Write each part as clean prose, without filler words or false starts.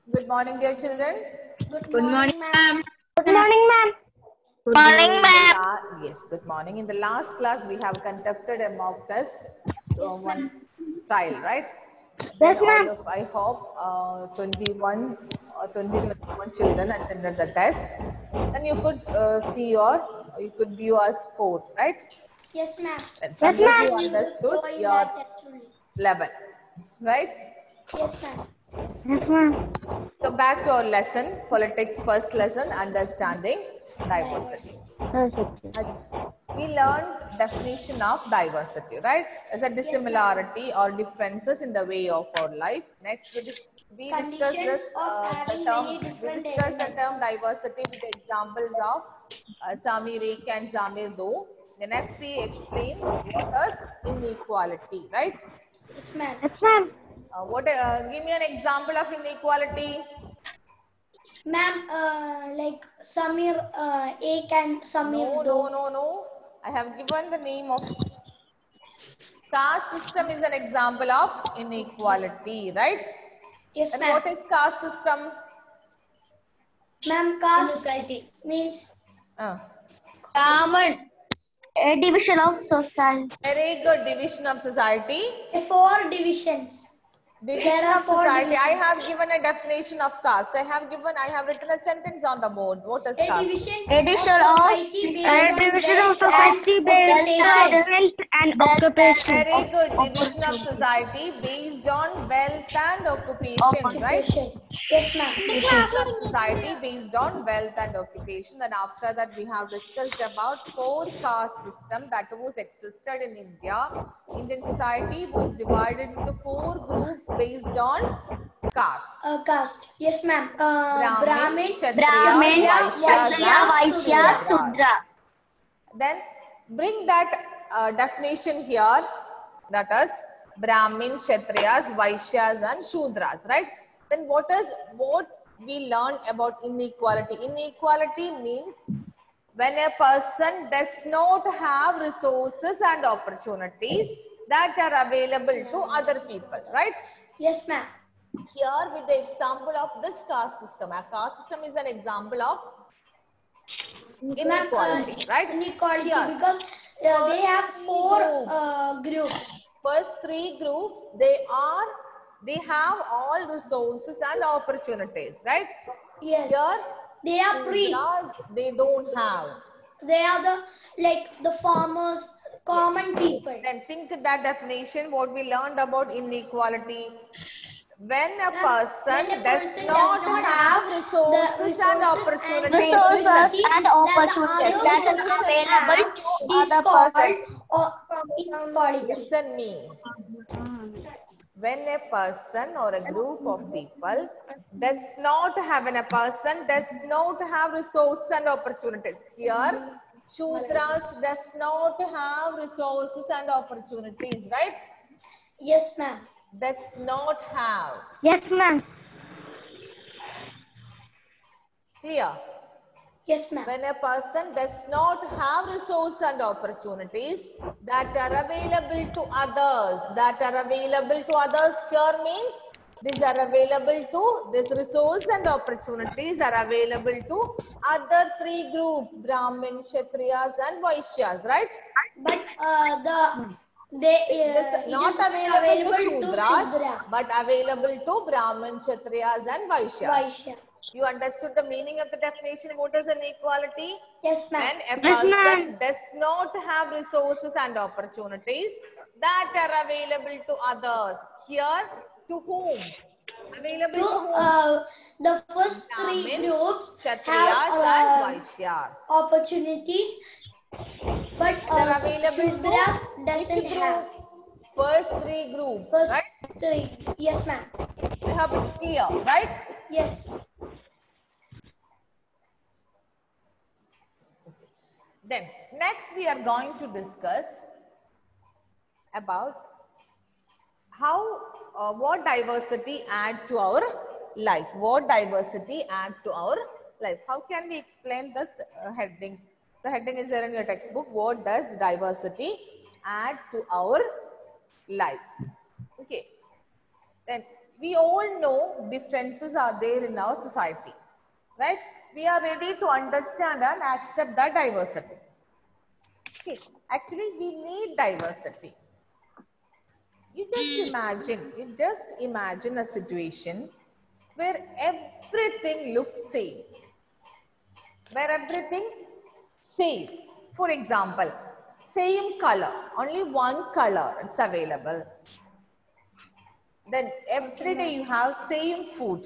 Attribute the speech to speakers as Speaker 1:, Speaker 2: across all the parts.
Speaker 1: Good morning, dear children.
Speaker 2: Good morning, ma'am.
Speaker 3: Good morning, ma'am.
Speaker 2: Good morning, ma'am.
Speaker 1: Yes, good morning. In the last class, we have conducted a mock test, one trial, right? Then
Speaker 3: Yes, ma'am.
Speaker 1: I hope 21 or 21 children attended the test. And you could you could view our score, right?
Speaker 2: Yes, ma'am.
Speaker 1: And from
Speaker 3: Yes,
Speaker 1: this you
Speaker 3: ma'am.
Speaker 1: understood
Speaker 2: Going
Speaker 1: your
Speaker 2: that test only.
Speaker 1: level, right?
Speaker 2: Yes, ma'am.
Speaker 3: Yes, ma'am.
Speaker 1: So back to our lesson, politics first lesson, understanding diversity. We learned definition of diversity, right? As a dissimilarity or differences in the way of our life. Next, we discussed
Speaker 2: Conditions of
Speaker 1: the
Speaker 2: having
Speaker 1: term.
Speaker 2: many
Speaker 1: We
Speaker 2: different
Speaker 1: discussed the
Speaker 2: elements.
Speaker 1: term diversity with the examples of Samir Ek and Samir Do. The next, we explain what is inequality, right?
Speaker 2: Yes, ma'am.
Speaker 3: Yes, ma'am.
Speaker 1: Give me an example of inequality.
Speaker 2: Ma'am, like Samir Ek and Samir Do.
Speaker 1: No. I have given the name of caste system is an example of inequality, right?
Speaker 2: Yes,
Speaker 1: And
Speaker 2: ma'am.
Speaker 1: what is caste system?
Speaker 2: Ma'am, caste means
Speaker 3: Common. A division of society.
Speaker 1: Very good, division of society.
Speaker 2: 4 divisions.
Speaker 1: Division
Speaker 2: There are
Speaker 1: of
Speaker 2: 4
Speaker 1: society. I
Speaker 2: divisions.
Speaker 1: have given a definition of caste. I have written a sentence on the board. What is
Speaker 2: A
Speaker 1: caste?
Speaker 2: division
Speaker 3: Addition
Speaker 2: of
Speaker 3: of
Speaker 2: society
Speaker 3: a
Speaker 2: based on
Speaker 3: division of
Speaker 2: wealth and
Speaker 3: society based on
Speaker 2: occupation.
Speaker 3: wealth and occupation.
Speaker 1: Very good, division of society based on wealth and occupation, right?
Speaker 2: Occupation. Yes, ma'am.
Speaker 1: Division of society based on wealth and occupation. And after that, we have discussed about 4 caste system that was existed in India. Indian society was divided into 4 groups based on caste.
Speaker 2: Caste. Yes, ma'am. Brahmin,
Speaker 1: Kshatriyas, Vaishyas, and
Speaker 3: Vaishya,
Speaker 1: Shudras.
Speaker 3: Sudra.
Speaker 1: Then bring that definition here, that is Brahmin, Kshatriyas, Vaishyas and Shudras, right? Then what we learn about inequality? Inequality means when a person does not have resources and opportunities that are available to other people, right?
Speaker 2: Yes, ma'am.
Speaker 1: Here with the example of this caste system. A caste system is an example of inequality, right?
Speaker 2: Inequality
Speaker 1: Here,
Speaker 2: because they have 4 groups.
Speaker 1: first 3 groups, they have all resources and opportunities, right?
Speaker 2: Yes.
Speaker 1: Here,
Speaker 2: They are priests.
Speaker 1: Shudras, they don't have.
Speaker 2: They are the farmers, common people.
Speaker 1: Then think that definition, what we learned about inequality. When a person does not have resources and opportunities,
Speaker 3: Resources and opportunities that are available to other persons.
Speaker 2: Inequality.
Speaker 1: listen me. When a person or a group of people does not have resources and opportunities. Here, Shudras does not have resources and opportunities, right?
Speaker 2: Yes, ma'am.
Speaker 1: Does not have.
Speaker 3: Yes, ma'am.
Speaker 1: Clear?
Speaker 2: Yes, ma'am.
Speaker 1: When a person does not have resources and opportunities that are available to others, here means these are available to, this resource and opportunities are available to other 3 groups, Brahmin, Kshatriyas and Vaishyas, right?
Speaker 2: But
Speaker 1: Not available to Shudras, but available to Brahmin, Kshatriyas and Vaishyas.
Speaker 2: Vaishya.
Speaker 1: You understood the meaning of the definition? What is inequality?
Speaker 2: Yes, ma'am.
Speaker 1: When a person does not have resources and opportunities that are available to others. Here, to whom? Available to whom?
Speaker 2: The first 3
Speaker 1: Brahmin,
Speaker 2: groups
Speaker 1: Kshatriyas and
Speaker 2: have
Speaker 1: Vaishyas.
Speaker 2: opportunities, but
Speaker 1: That are available
Speaker 2: Shudras
Speaker 1: to
Speaker 2: doesn't
Speaker 1: which
Speaker 2: have.
Speaker 1: group? First 3 groups,
Speaker 2: First
Speaker 1: right?
Speaker 2: 3. Yes, ma'am.
Speaker 1: I hope it's clear, right?
Speaker 2: Yes.
Speaker 1: Then, next we are going to discuss about what diversity add to our life. What diversity add to our life? How can we explain this heading? The heading is there in your textbook. What does diversity add to our lives? Okay. Then we all know differences are there in our society, right? We are ready to understand and accept that diversity. Okay, actually we need diversity. You just imagine a situation where everything looks same, where everything same. For example, same color, only one color it's available. Then every day you have same food.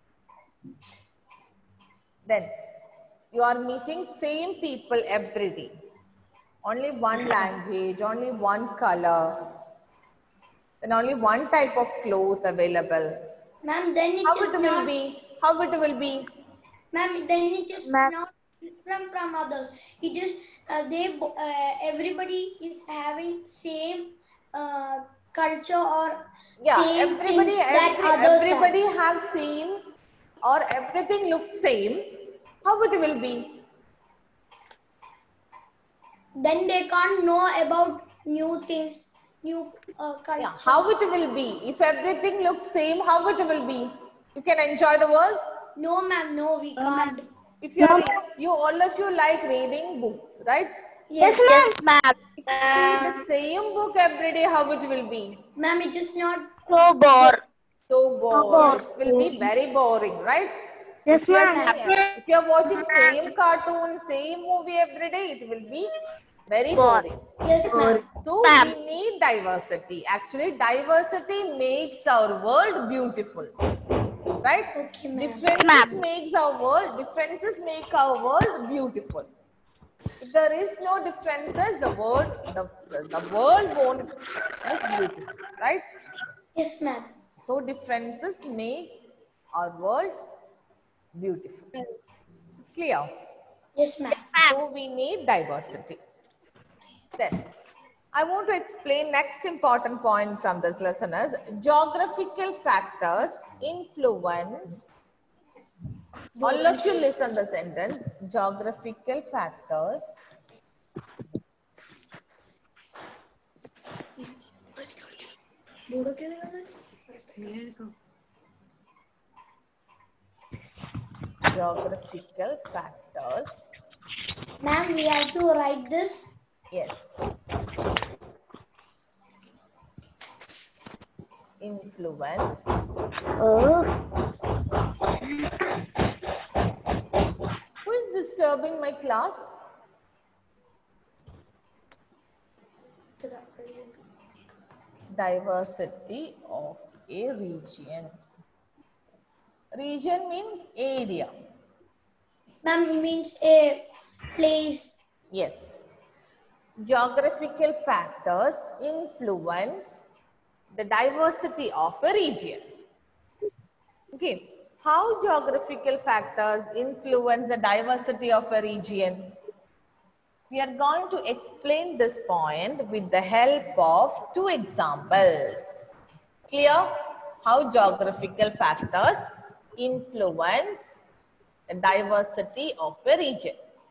Speaker 1: Then you are meeting same people every day. Only one language, only one color, and only one type of cloth available.
Speaker 2: Ma'am, then
Speaker 1: How
Speaker 2: it is
Speaker 1: it will
Speaker 2: not.
Speaker 1: be? How it will be?
Speaker 2: Ma'am, then it is
Speaker 3: Ma'am.
Speaker 2: not different from others. It is everybody is having same culture or
Speaker 1: Yeah,
Speaker 2: same things that others have.
Speaker 1: everybody have same or everything looks same. How it will be?
Speaker 2: Then they can't know about new things, new culture.
Speaker 1: Yeah, how it will be? If everything looks same, how it will be? You can enjoy the world.
Speaker 2: No, ma'am, no, we can't.
Speaker 1: If you are, you all of you like reading books, right?
Speaker 2: Yes,
Speaker 3: Yes, ma'am.
Speaker 1: If you read the same book every day, how it will be?
Speaker 2: ma'am, it is not.
Speaker 3: So bored.
Speaker 1: So bored. It will be very boring, right?
Speaker 3: Yes,
Speaker 1: If you are
Speaker 3: ma'am.
Speaker 1: seeing, if you are watching same cartoon, same movie every day, it will be very boring.
Speaker 2: Yes, ma'am.
Speaker 1: So we need diversity. Actually, diversity makes our world beautiful, right?
Speaker 2: Okay, ma'am.
Speaker 1: Differences makes our world. Differences make our world beautiful. If there is no differences, the world won't look beautiful, right?
Speaker 2: Yes, ma'am.
Speaker 1: So differences make our world beautiful. Clear?
Speaker 2: Yes, ma'am.
Speaker 1: So we need diversity. Then I want to explain next important point from this lesson is geographical factors influence. All of you listen the sentence. Geographical factors geographical factors.
Speaker 2: Ma'am, we have to write this.
Speaker 1: Yes. Influence. Who is disturbing my class? Diversity of a region. Region means area.
Speaker 2: Ma'am, means a place.
Speaker 1: Yes. Geographical factors influence the diversity of a region. Okay. How geographical factors influence the diversity of a region? We are going to explain this point with the help of two examples. Clear? How geographical factors influence the diversity of a region.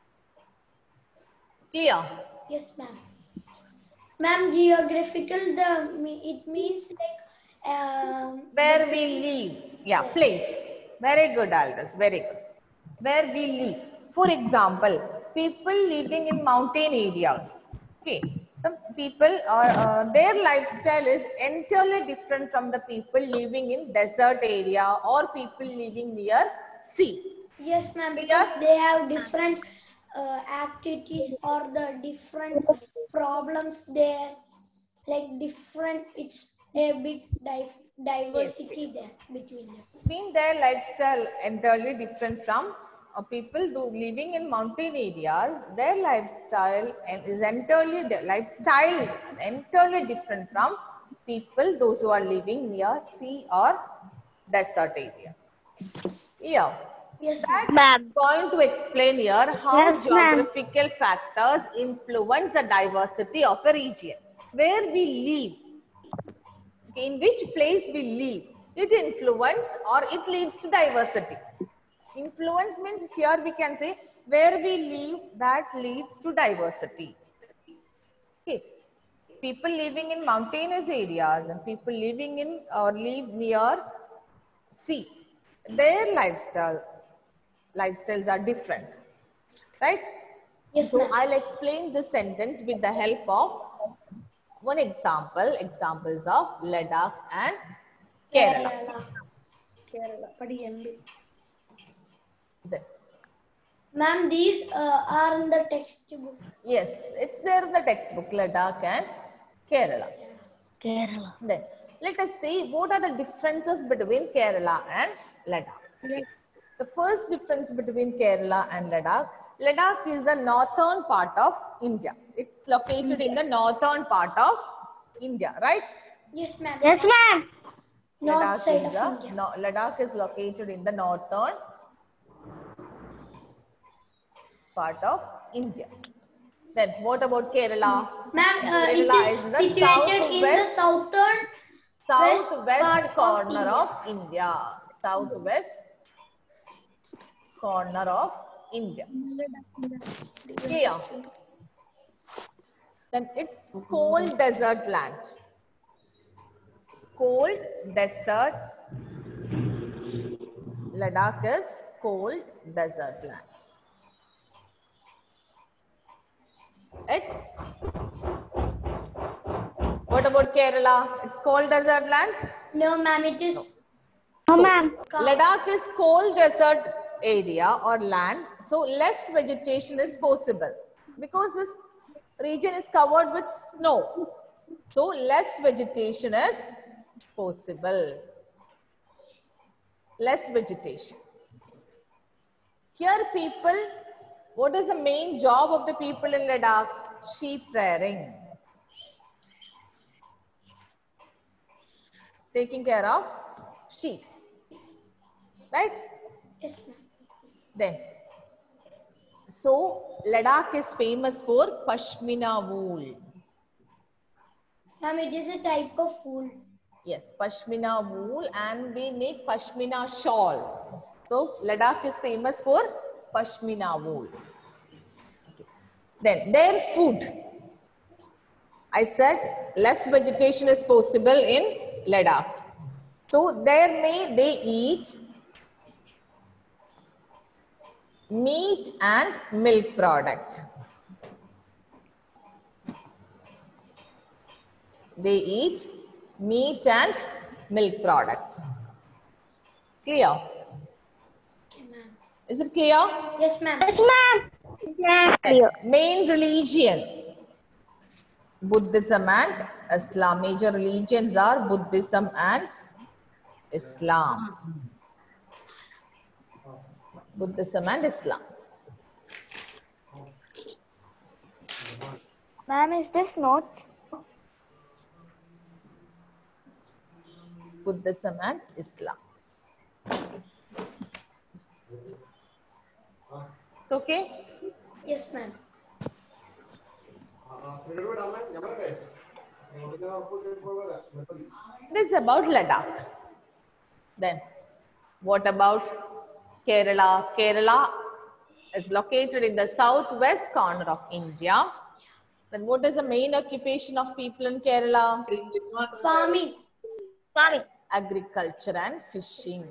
Speaker 1: Clear?
Speaker 2: Yes, ma'am. Ma'am, geographical, it means like
Speaker 1: Where we live. Yeah, place. Very good, Aldous. Very good. Where we live. For example, people living in mountain areas. Okay. Some people are their lifestyle is entirely different from the people living in desert area or people living near sea.
Speaker 2: yes, ma'am, because they have different activities or the different problems there, like different. It's a big diversity
Speaker 1: Yes.
Speaker 2: there between them.
Speaker 1: Mean their lifestyle entirely different from people living in mountain areas. Their lifestyle is entirely different from people those who are living near sea or desert area. Yeah.
Speaker 2: Yes,
Speaker 1: That
Speaker 3: Ma'am.
Speaker 1: going to explain here how
Speaker 3: Yes, ma'am.
Speaker 1: geographical factors influence the diversity of a region. Where we live, in which place we live, it influence or it leads to diversity. Influence means here we can say where we live that leads to diversity. Okay. People living in mountainous areas and people living in or live near See, their lifestyles are different, right?
Speaker 2: Yes,
Speaker 1: So
Speaker 2: ma'am.
Speaker 1: I'll explain this sentence with the help of one examples of Ladakh and Kerala. Then,
Speaker 2: Ma'am, these are in the textbook.
Speaker 1: yes, it's there in the textbook, Ladakh and Kerala.
Speaker 3: Kerala.
Speaker 1: Then let us see what are the differences between Kerala and Ladakh. The first difference between Kerala and Ladakh, Ladakh is the northern part of India. It's located in the northern part of India, right?
Speaker 2: Yes, ma'am.
Speaker 3: Yes, ma'am.
Speaker 2: North side of India.
Speaker 1: Ladakh is located in the northern part of India. Then what about Kerala?
Speaker 2: Ma'am,
Speaker 1: Kerala
Speaker 2: it
Speaker 1: is
Speaker 2: is
Speaker 1: the
Speaker 2: situated in the
Speaker 1: southwest
Speaker 2: part
Speaker 1: corner
Speaker 2: of
Speaker 1: of India. Southwest corner of India. Clear? Then it's cold desert land. Cold desert. Ladakh is cold desert land. It's what about Kerala? It's cold desert land.
Speaker 2: No, ma'am, it is.
Speaker 3: No,
Speaker 1: So,
Speaker 3: ma'am.
Speaker 1: Ladakh is cold desert area or land, so less vegetation is possible because this region is covered with snow. So, less vegetation is possible. Less vegetation. Here people, what is the main job of the people in Ladakh? Sheep rearing. Taking care of sheep. Right?
Speaker 2: Yes, ma'am.
Speaker 1: Then, so Ladakh is famous for Pashmina wool.
Speaker 2: Ma'am, it is a type of wool.
Speaker 1: Yes, Pashmina wool, and they make Pashmina shawl. So Ladakh is famous for Pashmina wool. Okay. Then their food. I said less vegetation is possible in Ladakh. So there they eat meat and milk product. They eat meat and milk products. Clear?
Speaker 2: Okay, ma'am.
Speaker 1: Is it clear?
Speaker 2: Yes, ma'am.
Speaker 3: Yes, ma'am. Yes, clear.
Speaker 1: Main religion, Buddhism and Islam. Major religions are Buddhism and Islam. Buddhism and Islam.
Speaker 3: Ma'am, is this notes?
Speaker 1: Buddhism and Islam. It's okay?
Speaker 2: Yes, ma'am.
Speaker 1: This is about Ladakh. Then, what about Kerala? Kerala is located in the southwest corner of India. Then, what is the main occupation of people in Kerala?
Speaker 2: Farming.
Speaker 1: Yes, agriculture and fishing.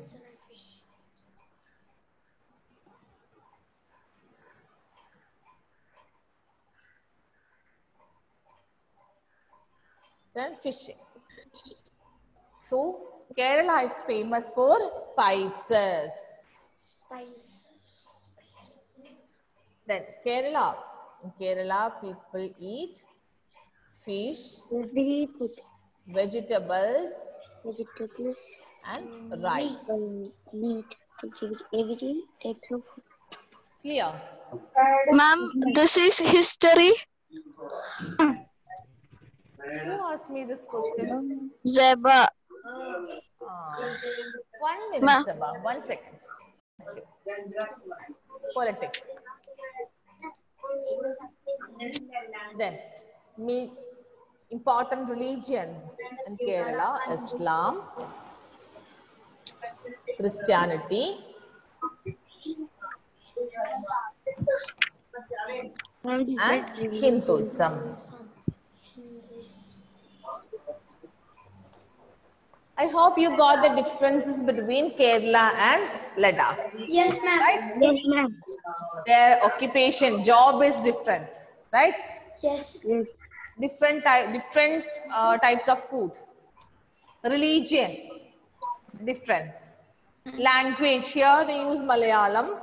Speaker 1: Then fishing. So, Kerala is famous for spices.
Speaker 2: Spices.
Speaker 1: Then Kerala. In Kerala, people eat fish,
Speaker 3: Seafood,
Speaker 1: vegetables,
Speaker 3: vegetables,
Speaker 1: and rice.
Speaker 3: meat, every types of food.
Speaker 1: Clear?
Speaker 4: Ma'am, this is history.
Speaker 1: Who asked me this question?
Speaker 4: Zeba.
Speaker 1: 1 minute,
Speaker 4: Ma.
Speaker 1: Sabha. 1 second. Thank you. Politics. Then, important religions in Kerala: Islam, Christianity, and Hinduism. I hope you got the differences between Kerala and Ladakh.
Speaker 2: Yes, ma'am.
Speaker 1: Right?
Speaker 3: Yes, ma'am.
Speaker 1: Their occupation, job is different, right?
Speaker 2: Yes.
Speaker 3: Yes.
Speaker 1: Different types of food. Religion, different. Language, here they use Malayalam.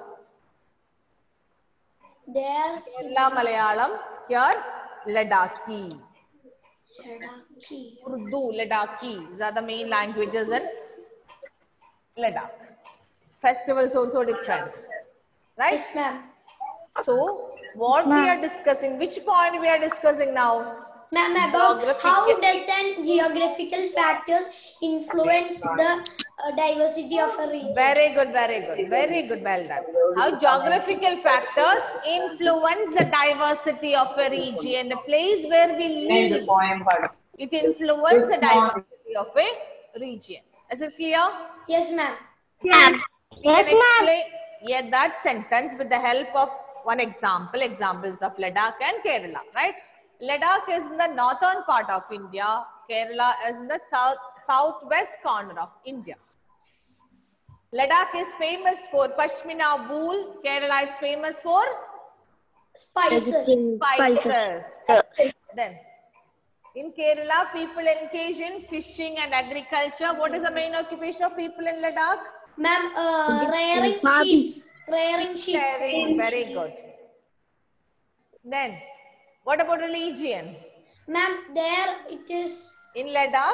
Speaker 2: There.
Speaker 1: Kerala Malayalam, here Ladakhi.
Speaker 2: Ladakhi.
Speaker 1: Urdu, Ladakhi. These are the main languages in Ladakh. Festivals also different, right?
Speaker 2: Yes, ma'am.
Speaker 1: So, what we are discussing, which point we are discussing now?
Speaker 2: Ma'am, about how
Speaker 1: Geographical.
Speaker 2: does and geographical factors influence the diversity of a region?
Speaker 1: Very good, very good, very good, well done. How geographical factors influence the diversity of a region, the place where we live. It influences the diversity of a region. Is it clear?
Speaker 2: Yes, ma'am.
Speaker 1: You can explain that sentence with the help of one example, examples of Ladakh and Kerala, right? Ladakh is in the northern part of India. Kerala is in the southwest corner of India. Ladakh is famous for Pashmina wool. Kerala is famous for
Speaker 2: Spices.
Speaker 1: spices. Then, in Kerala, people engage in fishing and agriculture. What is the main occupation of people in Ladakh?
Speaker 2: Ma'am, rearing sheep. Rearing sheep.
Speaker 1: Very good. Then, what about religion?
Speaker 2: Ma'am, there it is
Speaker 1: In Ladakh,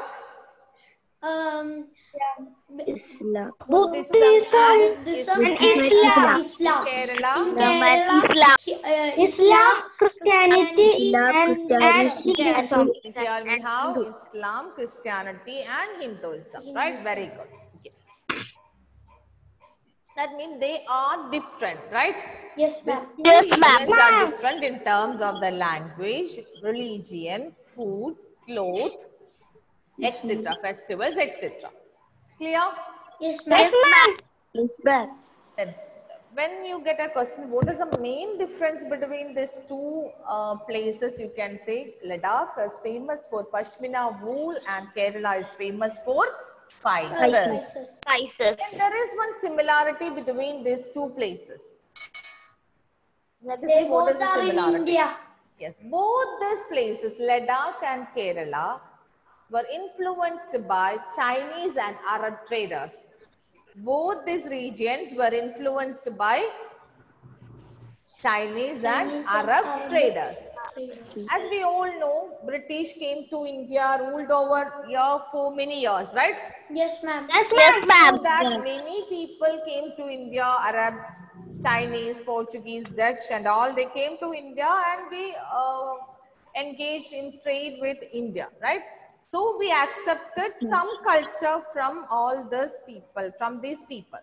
Speaker 3: Islam.
Speaker 1: Buddhism and
Speaker 2: Buddhism and
Speaker 3: Islam.
Speaker 2: Islam.
Speaker 1: Kerala,
Speaker 2: In Kerala, Islam, Christianity, and
Speaker 3: Christianity,
Speaker 1: yes,
Speaker 3: and
Speaker 1: here we have Islam, Christianity and Hinduism, right? Very good. Okay. That means they are different, right?
Speaker 2: Yes,
Speaker 1: These
Speaker 2: ma'am.
Speaker 1: two regions are different in terms of the language, religion, food, clothes, etc., festivals, etc. Clear?
Speaker 2: Yes, ma'am.
Speaker 3: Yes, ma'am.
Speaker 1: Then, when you get a question, what is the main difference between these two places? You can say Ladakh is famous for Pashmina wool and Kerala is famous for spices.
Speaker 3: Spices.
Speaker 1: And there is one similarity between these two places. Let us
Speaker 2: They
Speaker 1: see what is
Speaker 2: both
Speaker 1: the
Speaker 2: are in
Speaker 1: similarity.
Speaker 2: India.
Speaker 1: Yes, both these places, Ladakh and Kerala, were influenced by Chinese and Arab traders. Both these regions were influenced by Chinese and Arab traders. As we all know, British came to India, ruled over here for many years, right?
Speaker 2: Yes, ma'am.
Speaker 3: Yes, ma'am.
Speaker 1: So that many people came to India, Arabs, Chinese, Portuguese, Dutch and all, they came to India and they engaged in trade with India, right? So we accepted some culture from all these people, from these people.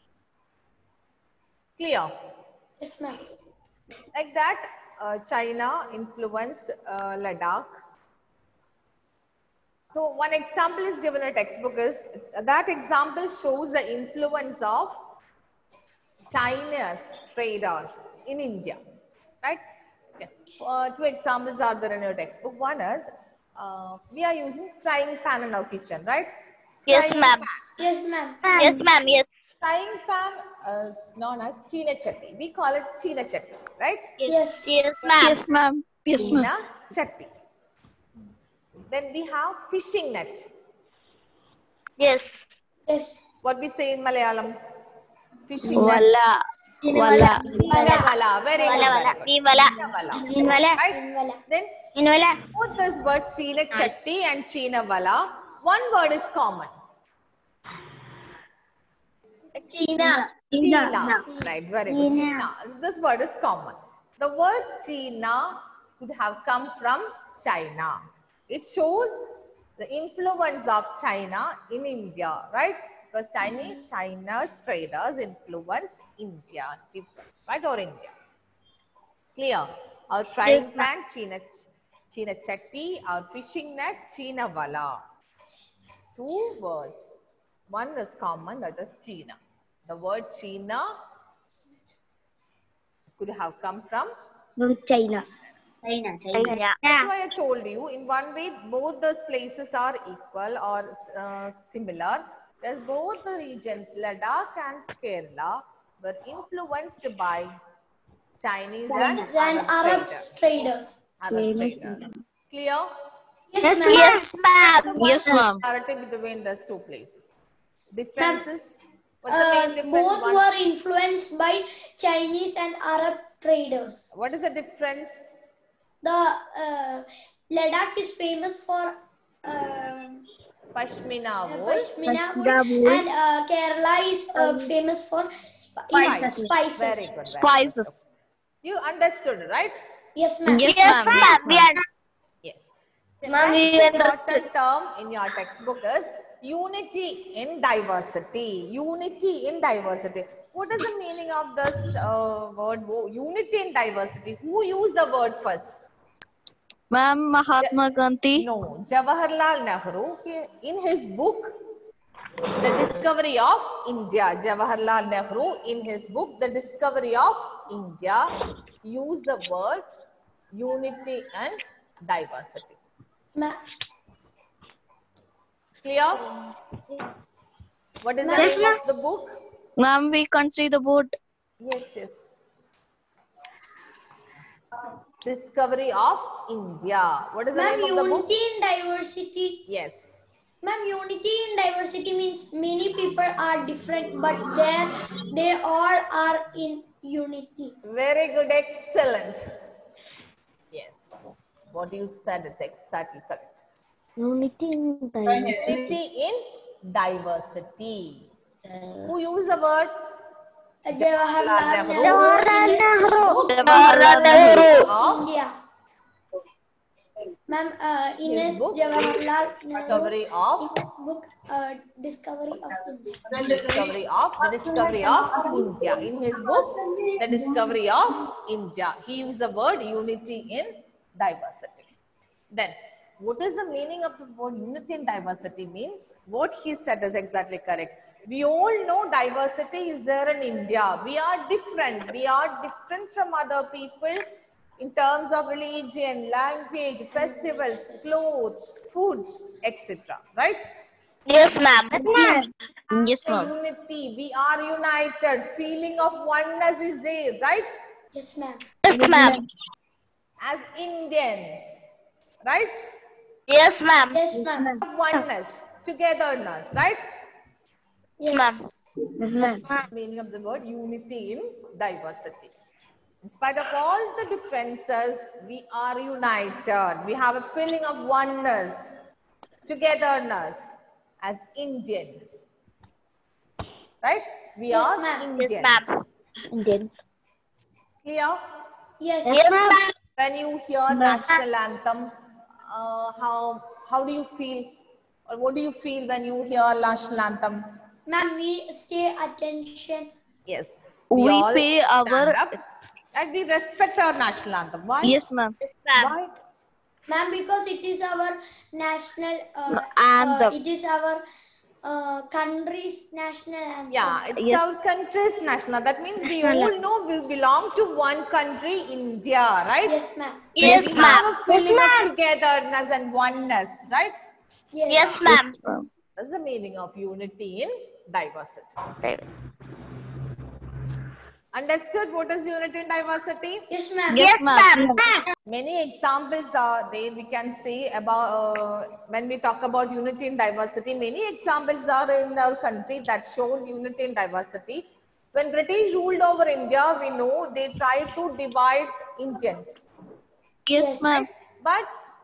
Speaker 1: Clear?
Speaker 2: Yes, ma'am.
Speaker 1: Like that, China influenced Ladakh. So one example is given in a textbook is, that example shows the influence of China's traders in India, right? Okay. Two examples are there in your textbook. One is, we are using frying pan in our kitchen, right?
Speaker 3: Yes,
Speaker 1: Frying
Speaker 3: ma'am.
Speaker 1: pan.
Speaker 2: Yes, ma'am.
Speaker 3: Yes, ma'am. Yes.
Speaker 1: Frying pan is known as China chatti. We call it China chatti, right?
Speaker 2: Yes.
Speaker 3: Yes, ma'am.
Speaker 4: Yes, ma'am. Yes, ma'am.
Speaker 1: China chatti. Then we have fishing net.
Speaker 3: Yes.
Speaker 2: Yes.
Speaker 1: What we say in Malayalam? Fishing net.
Speaker 4: Wala. Wala.
Speaker 1: Vala. Very good.
Speaker 3: Wala.
Speaker 1: Very good.
Speaker 3: Invala.
Speaker 1: Vala.
Speaker 3: Invala.
Speaker 1: Right?
Speaker 2: Invala.
Speaker 1: Then
Speaker 3: Invala.
Speaker 1: both these words China chatti and China vala, one word is common.
Speaker 3: China.
Speaker 1: China. Right, very good.
Speaker 3: China.
Speaker 1: China. This word is common. The word China could have come from China. It shows the influence of China in India, right? Because China's traders influenced India, right? Or India. Clear? Our frying pan, China chatti, our fishing net, China vala. Two words. One is common, that is China. The word China could have come from
Speaker 3: China. China.
Speaker 1: That's why I told you, in one way, both those places are equal or similar. There's both the regions, Ladakh and Kerala, were influenced by Chinese and
Speaker 2: Arab trader.
Speaker 1: Arab traders. Clear?
Speaker 2: Yes, ma'am.
Speaker 3: Yes, ma'am.
Speaker 4: Yes, ma'am.
Speaker 1: Similarity between those two places. Differences? What's the main difference?
Speaker 2: Both were influenced by Chinese and Arab traders.
Speaker 1: What is the difference?
Speaker 2: The Ladakh is famous for
Speaker 1: Pashmina wool.
Speaker 2: Pashmina wool, and Kerala is famous for spices.
Speaker 1: Very good.
Speaker 4: Spices.
Speaker 1: You understood, right?
Speaker 2: Yes, ma'am.
Speaker 4: Yes,
Speaker 3: Yes,
Speaker 4: ma'am.
Speaker 3: ma'am.
Speaker 1: Yes. The next important term in your textbook is unity in diversity. Unity in diversity. What is the meaning of this word? Unity in diversity. Who used the word first?
Speaker 4: Ma'am, Mahatma Gandhi.
Speaker 1: No, Jawaharlal Nehru. In his book, The Discovery of India, Jawaharlal Nehru, in his book, The Discovery of India, used the word unity and diversity. Clear? What is the name of the book?
Speaker 4: Ma'am, we can't see the board.
Speaker 1: Yes, yes. Discovery of India. What is the
Speaker 2: Ma'am,
Speaker 1: name of the book?
Speaker 2: unity in diversity.
Speaker 1: Yes.
Speaker 2: Ma'am, unity in diversity means many people are different, but they all are in unity.
Speaker 1: Very good. Excellent. Yes. What you said is exactly correct.
Speaker 3: Unity in diversity.
Speaker 1: Unity in diversity. Who used the word?
Speaker 2: Jawaharlal
Speaker 3: Nehru.
Speaker 1: Of
Speaker 2: India. Ma'am, in
Speaker 1: his
Speaker 2: his
Speaker 1: book,
Speaker 2: Jawaharlal Nehru
Speaker 1: Discovery of
Speaker 2: book, Discovery of India.
Speaker 1: the discovery of India. In his book, The Discovery of India, he used the word unity in diversity. Then, what is the meaning of the word unity in diversity means? What he said is exactly correct. We all know diversity is there in India. We are different. We are different from other people in terms of religion, language, festivals, clothes, food, etc. Right?
Speaker 3: Yes, ma'am.
Speaker 4: Yes, ma'am.
Speaker 1: Unity, we are united. Feeling of oneness is there, right?
Speaker 2: Yes, ma'am.
Speaker 3: Yes, ma'am.
Speaker 1: As Indians, right?
Speaker 3: Yes, ma'am.
Speaker 2: Yes, ma'am.
Speaker 1: Oneness, togetherness, right?
Speaker 2: Yes,
Speaker 3: Ma'am. Yes, ma'am.
Speaker 1: Meaning of the word unity in diversity. In spite of all the differences, we are united. We have a feeling of oneness, togetherness as Indians. Right? We
Speaker 2: Yes,
Speaker 1: are
Speaker 2: ma'am.
Speaker 1: Indians.
Speaker 3: Yes, ma'am. Indians.
Speaker 1: Clear?
Speaker 2: Yes.
Speaker 3: Yes, ma'am.
Speaker 1: When you hear national anthem, how do you feel? Or what do you feel when you hear national anthem?
Speaker 2: Ma'am, we stay attention.
Speaker 1: Yes.
Speaker 4: We
Speaker 1: all
Speaker 4: pay
Speaker 1: stand
Speaker 4: our-
Speaker 1: up and we respect our national anthem. Why?
Speaker 4: Yes, ma'am.
Speaker 1: Why?
Speaker 2: Ma'am, because it is our national
Speaker 4: Anthem.
Speaker 2: it is our country's national anthem.
Speaker 1: Yeah, it's
Speaker 4: Yes.
Speaker 1: our country's national. That means we all know we belong to one country, India, right?
Speaker 2: Yes, ma'am.
Speaker 3: Yes,
Speaker 1: we
Speaker 3: ma'am.
Speaker 1: have a feeling of togetherness and oneness, right?
Speaker 2: Yes.
Speaker 3: Yes,
Speaker 4: Yes,
Speaker 3: ma'am.
Speaker 4: ma'am.
Speaker 1: That's the meaning of unity in diversity. Understood what is unity in diversity?
Speaker 2: Yes, ma'am.
Speaker 4: Yes, ma'am.
Speaker 1: Many examples are there we can see about when we talk about unity in diversity. Many examples are in our country that show unity in diversity. When British ruled over India, we know they tried to divide Indians,
Speaker 4: Yes, ma'am.
Speaker 1: but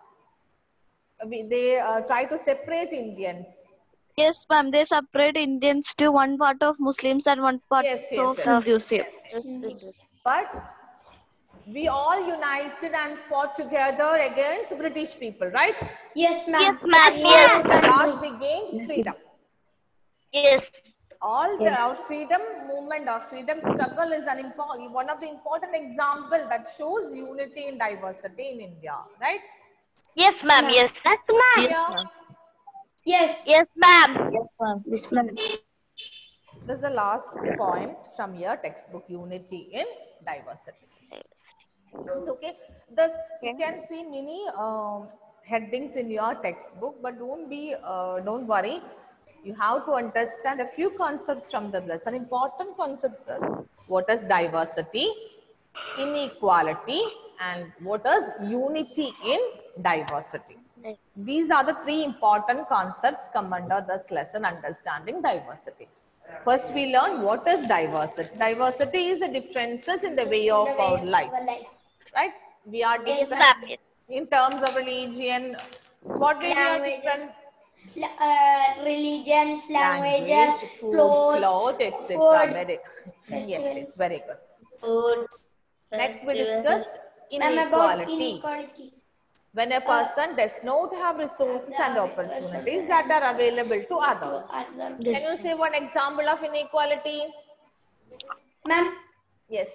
Speaker 1: they try to separate Indians.
Speaker 4: Yes, ma'am. They separate Indians to one part of Muslims and one part
Speaker 1: Yes,
Speaker 4: of
Speaker 1: yes,
Speaker 4: Hindus.
Speaker 1: yes, yes. But we all united and fought together against British people, right?
Speaker 2: Yes,
Speaker 3: Yes,
Speaker 2: ma'am.
Speaker 3: ma'am. Yes.
Speaker 1: At last we gained freedom.
Speaker 3: Yes.
Speaker 1: All the our freedom movement, our freedom struggle is one of the important example that shows unity in diversity in India, right?
Speaker 3: Yes, ma'am. Yes. Yes, ma'am.
Speaker 4: Yes,
Speaker 1: Yeah.
Speaker 4: ma'am.
Speaker 2: Yes.
Speaker 3: Yes, ma'am.
Speaker 4: Yes, ma'am. Yes, ma'am.
Speaker 1: This is the last point from your textbook, unity in diversity. It's okay. Thus, you can see many headings in your textbook, but don't worry. You have to understand a few concepts from the lesson. Important concepts are what is diversity, inequality, and what is unity in diversity. These are the three important concepts come under this lesson, understanding diversity. First, we learn what is diversity. Diversity is the differences in the way of our life, right? We are different in terms of religion. What way we are different?
Speaker 2: Religions, languages,
Speaker 1: Language, food, clothes, etc.
Speaker 2: food,
Speaker 1: Yes, very good.
Speaker 3: Food.
Speaker 1: Next, we discussed
Speaker 2: Ma'am, about
Speaker 1: inequality.
Speaker 2: inequality.
Speaker 1: When a person does not have resources and opportunities that are available to others. Can you say one example of inequality?
Speaker 2: Ma'am,
Speaker 1: Yes.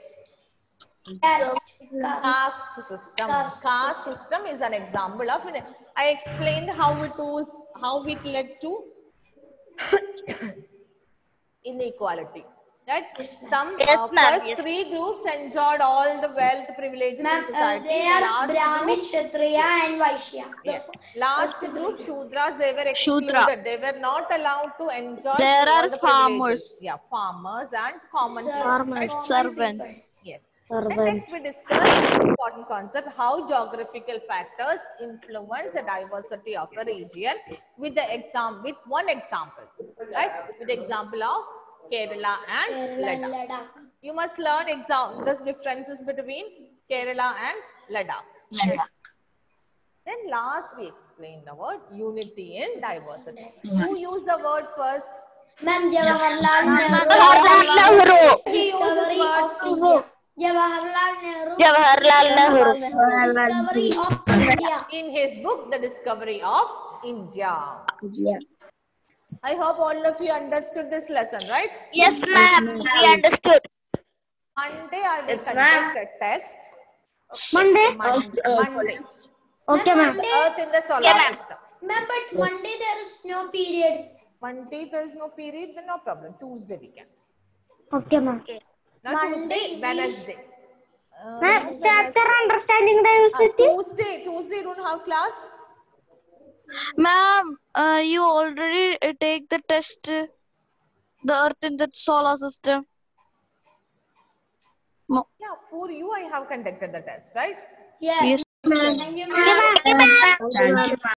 Speaker 2: caste.
Speaker 1: Caste system. Caste system is an example of it. I explained how it led to inequality. Right? Some first three groups enjoyed all the wealth, privileges in society.
Speaker 2: They
Speaker 1: The
Speaker 2: are
Speaker 1: last
Speaker 2: Brahmin,
Speaker 1: group,
Speaker 2: Kshatriya, and Vaishya.
Speaker 1: yeah. Last group, Shudras, they were excluded.
Speaker 4: Shudra.
Speaker 1: They were not allowed to enjoy
Speaker 4: There
Speaker 1: all
Speaker 4: are
Speaker 1: the
Speaker 4: farmers.
Speaker 1: privileges. Yeah, farmers and common people. Right?
Speaker 2: Common
Speaker 4: Servants.
Speaker 1: Yes. Then next we discuss an important concept, how geographical factors influence the diversity of a region with one example, right? With the example of Kerala and Ladakh.
Speaker 2: Ladakh.
Speaker 1: You must learn the differences between Kerala and Ladakh. Then last we explained the word unity in diversity. Who used the word first?
Speaker 2: Ma'am, Jawaharlal
Speaker 3: Nehru.
Speaker 1: He uses
Speaker 2: Discovery
Speaker 1: word
Speaker 2: of India. Jawaharlal Nehru.
Speaker 3: Jawaharlal Nehru.
Speaker 2: Discovery of India.
Speaker 1: in his book, The Discovery of India. I hope all of you understood this lesson, right?
Speaker 3: Yes, ma'am. We understood.
Speaker 1: Monday I will conduct a test.
Speaker 3: Monday?
Speaker 1: Monday.
Speaker 3: Okay, ma'am.
Speaker 1: Earth in the solar system.
Speaker 2: Ma'am, but Monday there is no period.
Speaker 1: Monday there is no period, then no problem. Tuesday we can.
Speaker 3: Okay, ma'am.
Speaker 1: Now Tuesday, Wednesday.
Speaker 3: Ma'am, chapter understanding diversity.
Speaker 1: Tuesday you don't have class?
Speaker 4: Ma'am, you already take the test, the Earth in the solar system.
Speaker 1: Yeah, for you I have conducted the test, right?
Speaker 2: Yes.
Speaker 4: Yes.
Speaker 2: Thank you, ma'am.
Speaker 3: Thank you, ma'am.